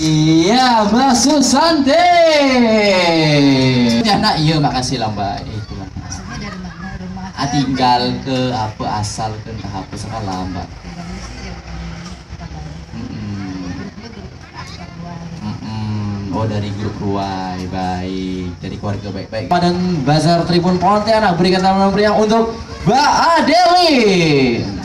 Iya, Mbak Susanti. Ya nak, iya makasih lah Mbak. Itu lah. Maksudnya dari mana rumah? Tinggal ke apa asal ke entah apa sekolah Mbak. Tinggalnya sih ya bukan grupnya grup Askar Ruai. Oh dari grup Ruai, baik. Dari keluarga baik-baik. Dan Bazar Tribun Pontianak berikan tangan meriah untuk Mbak Adeli.